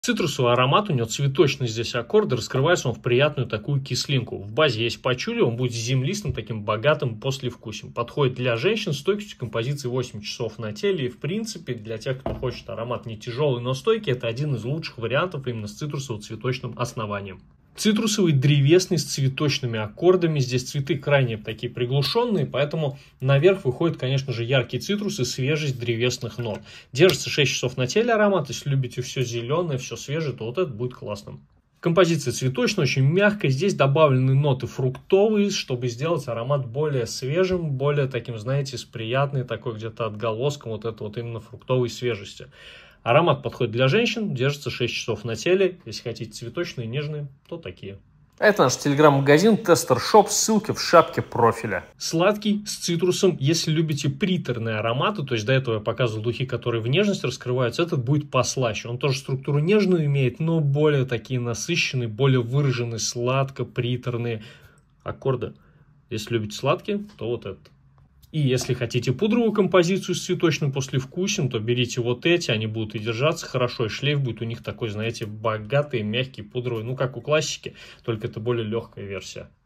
Цитрусовый аромат, у него цветочный здесь аккорд, раскрывается он в приятную такую кислинку. В базе есть пачули, он будет землистым, таким богатым послевкусием. Подходит для женщин, стойкостью композиции 8 часов на теле. И в принципе для тех, кто хочет аромат не тяжелый, но стойкий, это один из лучших вариантов именно с цитрусово-цветочным основанием. Цитрусовый древесный с цветочными аккордами. Здесь цветы крайне такие приглушенные, поэтому наверх выходит, конечно же, яркий цитрус и свежесть древесных нот. Держится 6 часов на теле аромат. Если любите все зеленое, все свежее, то вот это будет классным. Композиция цветочная, очень мягкая. Здесь добавлены ноты фруктовые, чтобы сделать аромат более свежим, более таким, знаете, с приятной такой где-то отголоском вот это вот именно фруктовой свежести. Аромат подходит для женщин, держится 6 часов на теле. Если хотите цветочные, нежные, то такие. Это наш телеграм-магазин Tester Shop, ссылки в шапке профиля. Сладкий, с цитрусом. Если любите приторные ароматы, то есть до этого я показывал духи, которые в нежность раскрываются, этот будет послаще. Он тоже структуру нежную имеет, но более такие насыщенные, более выраженные, сладко-приторные аккорды. Если любите сладкие, то вот этот. И если хотите пудровую композицию с цветочным послевкусием, то берите вот эти, они будут и держаться хорошо, и шлейф будет у них такой, знаете, богатый, мягкий, пудровый, ну как у классики, только это более легкая версия.